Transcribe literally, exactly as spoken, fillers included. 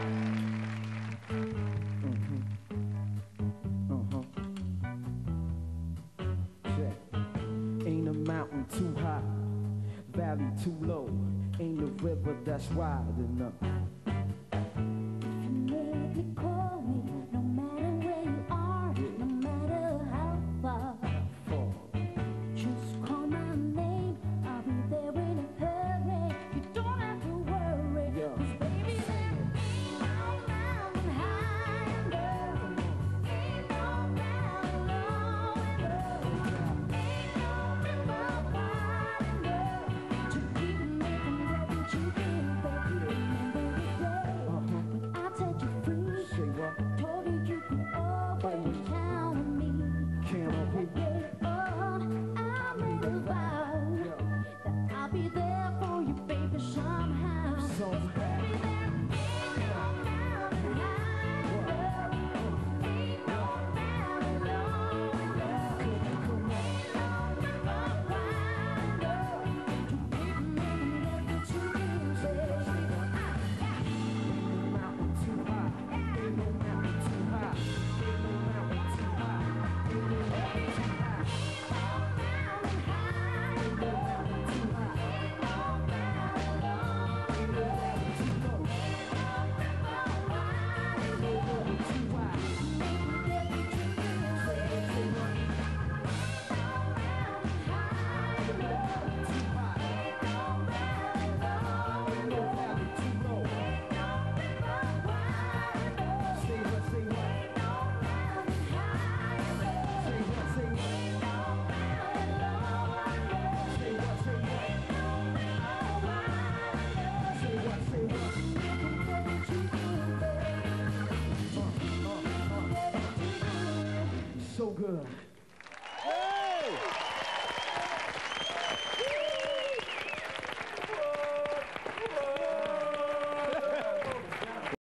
Too high, valley too low, ain't a river that's wide enough. You let me call me, no matter where you are, no matter how far. Just call my name, I'll be there in a hurry. You don't have to worry, Yeah. 'cause baby, there ain't no mountain high enough, ain't no valley low enough, ain't no river wide enough to keep making love with you, baby. Remember the day when I set you free? Say what? Told you you can always count on me. Count on me. Yeah, oh, I made a vow that I'll be there for you, baby, somehow. So Baby, there ain't no mountain high enough, ain't no valley low enough, ain't no river wide enough to keep making love with you, baby. mountain too high, ain't no mountain too high, ain't no mountain too high, ain't no mountain too high, ain't no mountain too high, ain't no valley low, ain't no valley too low, ain't no river wide, ain't no river too wide. So good.